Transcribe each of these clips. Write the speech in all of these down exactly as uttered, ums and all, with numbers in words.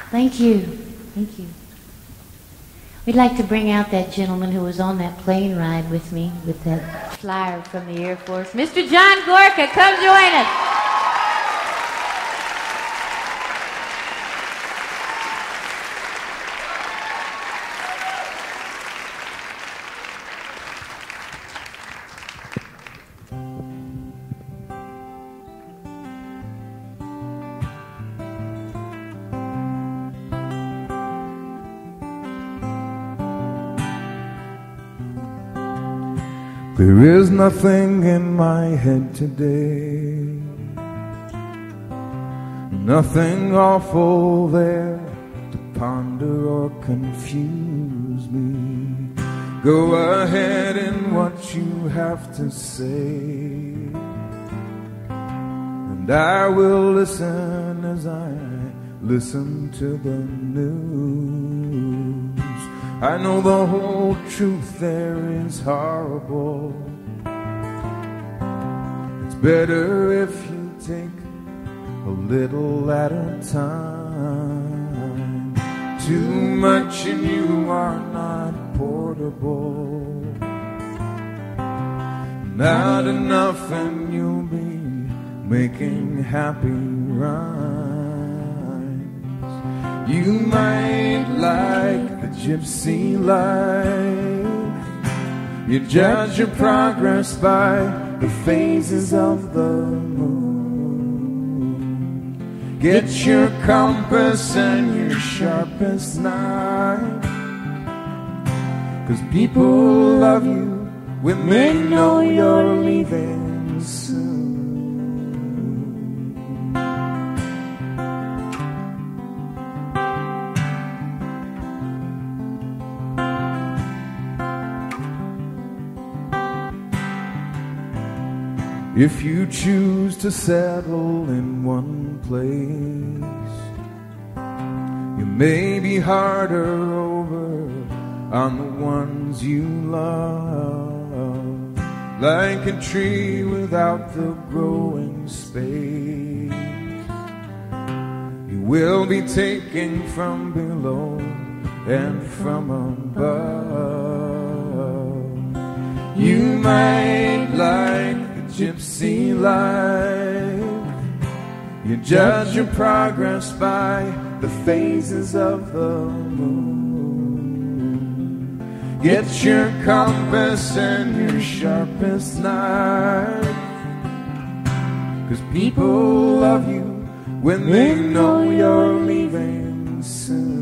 Thank you. Thank you. We'd like to bring out that gentleman who was on that plane ride with me with that flyer from the Air Force. Mister John Gorka, come join us. There is nothing in my head today, nothing awful there to ponder or confuse me. Go ahead in what you have to say, and I will listen as I listen to the news. I know the whole truth there is horrible. It's better if you take a little at a time. Too much and you are not portable. Not enough and you'll be making happy rhymes. You might like the gypsy life. You judge your progress by the phases of the moon. Get your compass and your sharpest knife, 'cause people love you when they know you're leaving soon. If you choose to settle in one place, you may be harder over on the ones you love. Like a tree without the growing space, you will be taking from below and from above. You might like gypsy life. You judge your progress by the phases of the moon. Get your compass and your sharpest knife, 'cause people love you when they know you're leaving soon.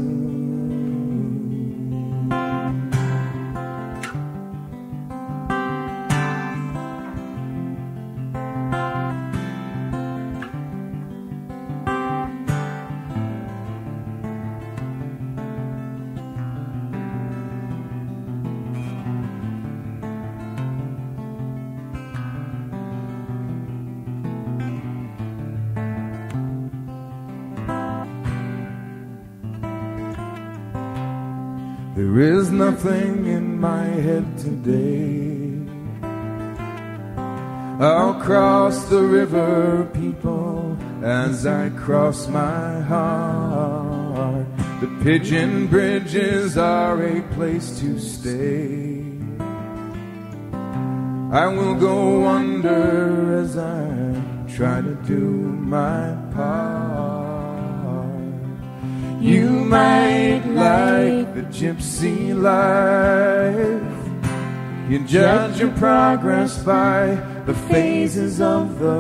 There is nothing in my head today. I'll cross the river, people, as I cross my heart. The pigeon bridges are a place to stay. I will go under as I try to do my part. You might like the gypsy life. You judge your progress by the phases of the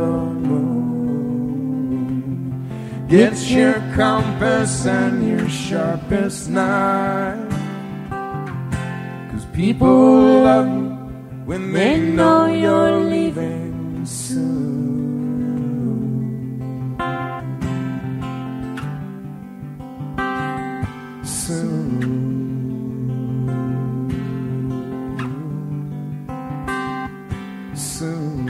moon. Get your compass and your sharpest knife, 'cause people love you when they know you're leaving soon. Soon. Soon.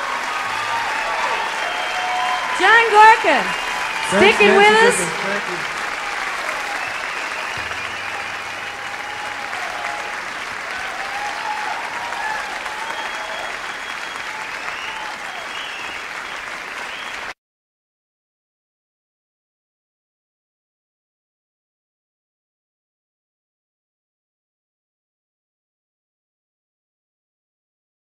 John Gorka, Thanks, sticking Nanci with us. Griffith. Thank you.